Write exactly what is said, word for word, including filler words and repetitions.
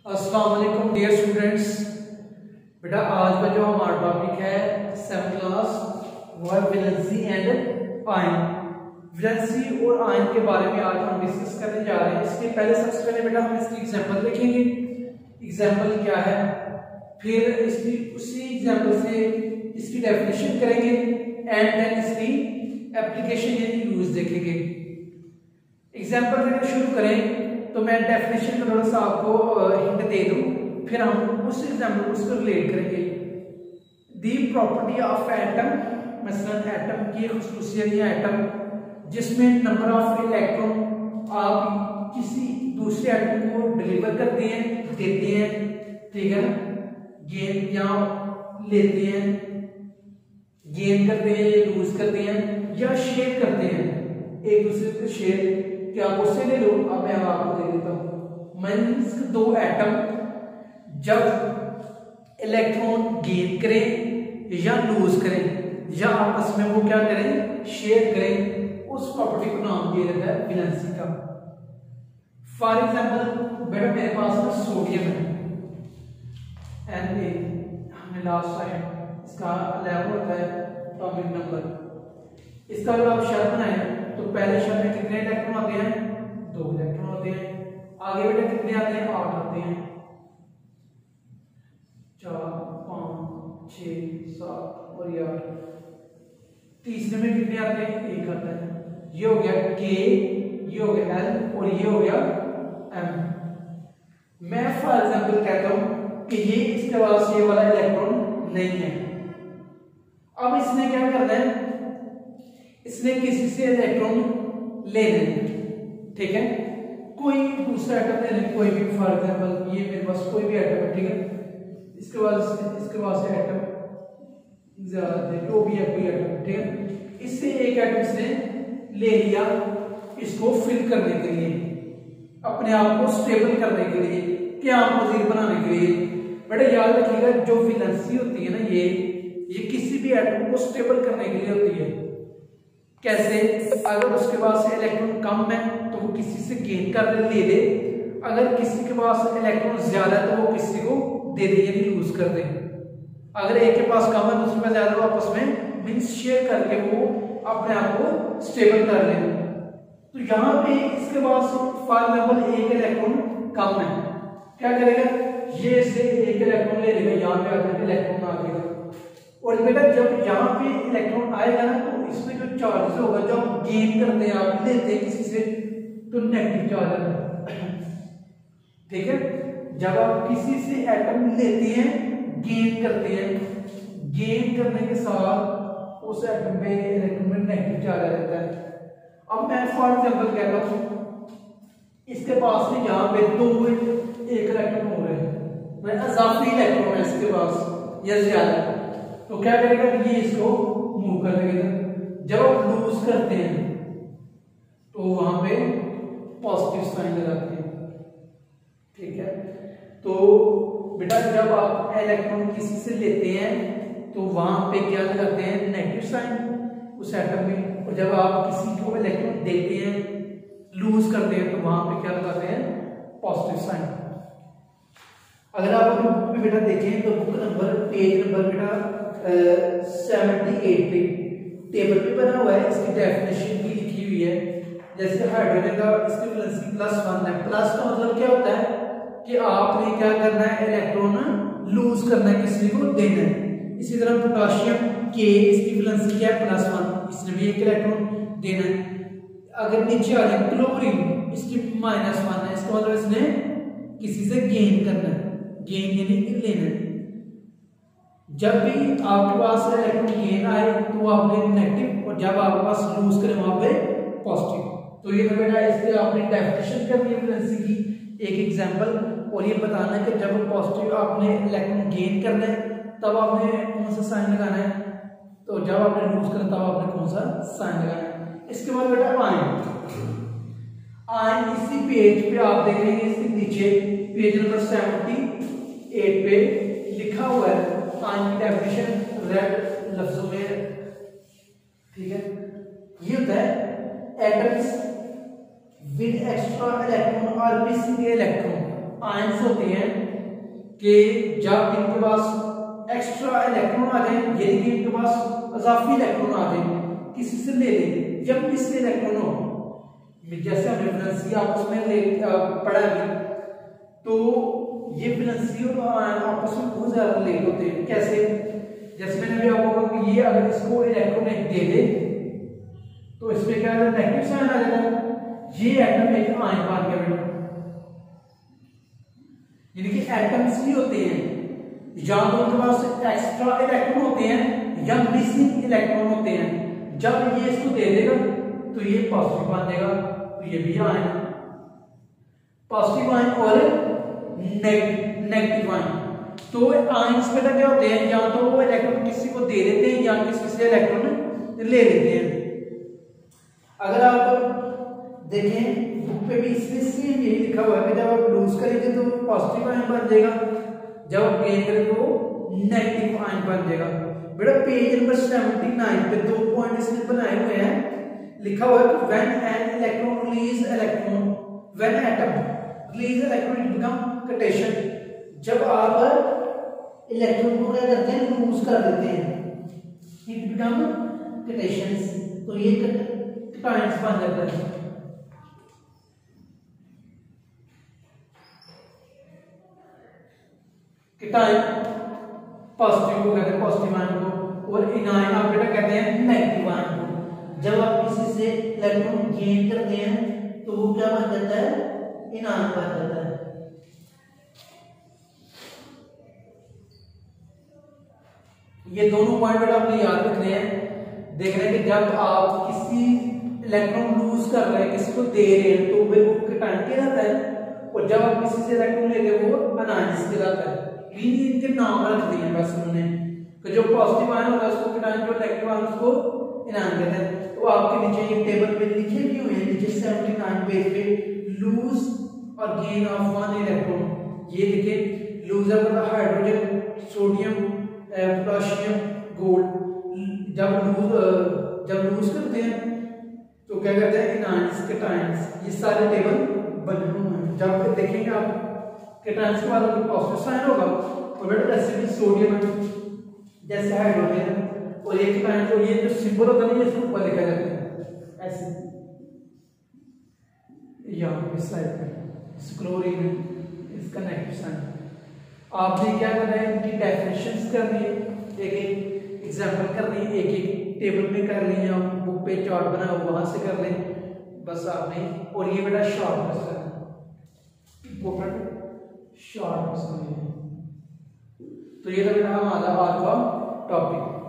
अस्सलाम वालेकुम dear students. बेटा आज का जो हमारा टॉपिक है सेवन क्लास वो है वैलेंसी एंड आयन। वैलेंसी और आयन के बारे में आज हम डिस्कस करने जा रहे हैं। इसके पहले सबसे पहले बेटा हम इसकी एग्जांपल देखेंगे। एग्जांपल क्या है, फिर इसकी उसी एग्जांपल से इसकी डेफिनेशन करेंगे एंड देन इसकी एप्लीकेशन यानी यूज देखेंगे। एग्जांपल अगर शुरू करें तो मैं डेफिनेशन में थोड़ा सा आपको हिंट दे दूं, फिर हम उस एग्जांपल उसको रिलेट करेंगे। दी प्रॉपर्टी ऑफ एटम, मसलन एटम की खुसूसियत या एटम जिसमें नंबर ऑफ इलेक्ट्रॉन आप किसी दूसरे एटम को डिलीवर करते हैं, देते हैं, ठीक है ना, गेन या लेते हैं, गेन करते हैं या लूज करते हैं या शेयर करते हैं, एक दूसरे को शेयर क्या उससे ले लो। अब मैं आपको दे देता हूं। मींस दो एटम जब इलेक्ट्रॉन गेन करें या लूज करें या आपस में वो क्या करें, शेयर करें, उस प्रॉपर्टी को नाम दिया जाता है वैलेंसी का। फॉर एग्जांपल बेटा मेरे पास में सोडियम है एन ए, हमने लास्ट टाइम इसका इलेवन होता है एटॉमिक नंबर। इसका अगर आप शेल बनाए तो पहले शेल में कितने इलेक्ट्रॉन आते हैं, दो इलेक्ट्रॉन होते हैं। आगे बेटा कितने आते हैं, आठ आते हैं, चार, पांच, छह, सात और ये आठ। तीसरे में कितने आते हैं, एक आता है। ये हो गया के, ये हो गया एल और ये हो गया एम। मैं फॉर एग्जांपल कहता हूं कि ये इसके पास ये वाला इलेक्ट्रॉन नहीं है। अब इसने क्या करना है, इसने किसी से इलेक्ट्रॉन ले लेना, ठीक है, कोई दूसरा एटम ले लेना, कोई भी, फॉर एग्जांपल ये मेरे पास कोई भी एटम है, ठीक है, इसके बाद इसके पास से एटम ज्यादा है, जो भी है कोई एटम, ठीक है, इससे एक एटम इसने ले लिया इसको फिल करने के लिए, अपने आप को स्टेबल करने के लिए, क्या मजीद बनाने के लिए। बेटा याद रखिएगा जो वैलेंसी होती है ना, ये ये किसी भी एटम को स्टेबल करने के लिए होती है। कैसे, अगर उसके पास इलेक्ट्रॉन कम है तो वो किसी से गेन कर ले ले, अगर किसी के पास इलेक्ट्रॉन ज्यादा है तो वो किसी को दे दे यानी लूज कर दे। अगर एक के पास कम है दूसरे में ज्यादा, वो आपस में मींस शेयर करके वो अपने आप को स्टेबल कर ले। तो यहाँ पे इसके पास फॉर एग्जांपल एक इलेक्ट्रॉन कम है, क्या करेगा, ये से एक इलेक्ट्रॉन ले लेगा, यहाँ पे आकर इलेक्ट्रॉन आ गया। और बेटा जब यहाँ पे इलेक्ट्रॉन आएगा ना तो इसमें जो चार्ज होगा, जब गेन करते हैं आप लेते हैं किसी से तो नेगेटिव चार्ज आता है, ठीक है। जब आप किसी से एटम लेते हैं, गेन करते हैं, गेन करने के साथ उस एटम पे इलेक्ट्रॉन में नेगेटिव चार्ज आ जाता है। अब मैं फॉर एग्जांपल कहता हूँ इसके पास में यहाँ पे दो एक इलेक्ट्रॉन हो रहे हैं, मतलब अजाफी इलेक्ट्रॉन है इसके पास या ज्यादा, तो क्या करेगा, ये इसको मूव कर देगा। जब आप लूज करते हैं तो वहां पे पॉजिटिव साइन लगाते हैं, ठीक है। तो बेटा जब आप इलेक्ट्रॉन किसी से लेते हैं तो वहां पे क्या लगाते हैं, नेगेटिव साइन उस एटम में, और जब आप किसी को इलेक्ट्रॉन देते हैं, लूज करते हैं, तो वहां पे क्या लगाते हैं, पॉजिटिव साइन। अगर आप अपनी बुक में बेटा देखें तो बुक नंबर पेज नंबर बेटा सेवेंटी एट पे टेबल पे बना हुआ है, इसकी डेफिनेशन भी लिखी हुई है। जैसे हाइड्रोजन का इसकी वैलेंसी प्लस वन है। प्लस का मतलब क्या होता है कि आपने क्या करना है, इलेक्ट्रॉन लूज करना है, किसी को देना है। इसी तरह पोटाशियम के इसकी वैलेंसी क्या है, प्लस वन, इसने भी एक इलेक्ट्रॉन देना है। अगर नीचे आ जाए क्लोरीन, इसकी माइनस वन है, इसका मतलब इसने किसी से गेन करना है, गेन यानी लेना है। जब भी आपके पास इलेक्ट्रॉन गेन आए तो आपने नेगेटिव, और जब आपके पास लूज करें वहां पे पॉजिटिव। तो ये तो बेटा इसके आपने डेफिनेशन करनी है वैलेंसी की, एक एग्जांपल, और ये बताना है कि जब पॉजिटिव आपने इलेक्ट्रॉन गेन करना है तब आपने कौन सा साइन लगाना है, तो जब आपने लूज करना तब आपने कौन सा साइन लगाना है। इसके बाद बेटा आयन, आयन इसी पेज पे आप देखेंगे, इसके नीचे पेज नंबर सेवेंटी एट पे लिखा हुआ है आयन की डेफिनेशन रेड लफ्जों में, ठीक है। ये होता है एटम्स विद एक्स्ट्रा इलेक्ट्रॉन और मिसिंग इलेक्ट्रॉन आयंस होते हैं कि जब इनके पास एक्स्ट्रा इलेक्ट्रॉन आ जाए, यानी कि इनके पास इजाफी इलेक्ट्रॉन आ जाए, किसी से ले लें, जब इसमें इलेक्ट्रॉन हो, जैसे हमने वैलेंसी आपस में ले पढ़ा भी, तो ये वैलेंसी और आयन आपस में बहुत ज्यादा रिलेट होते हैं। कैसे? जैसे मैंने भी आपको कहा कि ये अगर इसको इलेक्ट्रॉन एक दे दे तो इसमें क्या है, नेगेटिव साइन आ जाता है, ये एटम एक आयन बन गया बेटा। यानी कि एटम्स भी होते हैं, या तो उनके पास एक्स्ट्रा इलेक्ट्रॉन होते हैं या मिसिंग इलेक्ट्रॉन होते हैं। जब ये इसको दे देगा तो ये पॉजिटिव बन जाएगा, तो ये भी आयन, पॉजिटिव आयन और नेगेटिव आयन। तो आयंस बेटा क्या होते हैं, या तो वो इलेक्ट्रॉन किसी को दे देते हैं या किसी से इलेक्ट्रॉन ले लेते हैं। अगर आप देखें बुक पे भी इसमें सेम यही लिखा हुआ है कि जब आप लूज करेंगे तो पॉजिटिव आयन बन जाएगा, जब आप गेन करेंगे तो नेगेटिव आयन बन जाएगा। बेटा पेज नंबर उन्यासी पे दो पॉइंट इसने बनाए हुए हैं, लिखा हुआ है कि when an electron release electron when atom release electron it become cation. जब आप इलेक्ट्रॉन को क्या करते हैं, लूज कर देते हैं, इट बिकम कैटायंस, तो ये कैटायंस बन जाता है। कैटायन पॉजिटिव को कहते हैं, पॉजिटिव आयन को, और इनायन आप बेटा कहते हैं नेगेटिव आयन को। जब आप किसी से इलेक्ट्रॉन गेन करते हैं तो वो क्या बन जाता है, इनायन बन जाता है। ये दोनों पॉइंट बेटा आपने याद रखने हैं। देख रहे हैं कि जब आप किसी इलेक्ट्रॉन लूज कर रहे हैं, किसी को दे रहे हैं, तो वो कैटायन कहलाता है, और जब आप किसी से इलेक्ट्रॉन लेते हैं वो अनायन कहलाता है। इनके नाम रख दिए बस उन्होंने, कि जो पॉजिटिव आयन होता है उसको कैटायन, जो नेगेटिव आयन उसको इनायन कहते हैं। तो आपके नीचे ये टेबल पे लिखे भी हुए हैं, नीचे उन्यासी पेज पे लूज और गेन ऑफ वन इलेक्ट्रॉन, ये लिखे लूज मतलब हाइड्रोजन, सोडियम, पोटेशियम, गोल्ड। जब लूज जब लूज करते हैं तो क्या करते हैं, इनायंस, कैटायंस, ये सारे टेबल बने हुए हैं। जब देखेंगे आप कैटायंस के बाद पॉजिटिव साइन होगा, और बेटा जैसे भी सोडियम है, जैसे हाइड्रोजन, और ये कैटायन को ये जो सिंबल होता है इसको ऊपर लिखा जाता है ऐसे, यहाँ इस साइड पे क्लोरीन, इसका नेगेटिव साइन। आपने क्या करना है, इनकी डेफिनेशंस करनी है, एक एक एग्जांपल करनी है, एक एक टेबल में कर ली, या बुक पे चार्ट बना हुआ वहां से कर लें बस आपने। और ये बेटा शॉर्ट में करना, इंपॉर्टेंट शॉर्ट में समझिए। तो ये था बेटा हमारा आज का टॉपिक।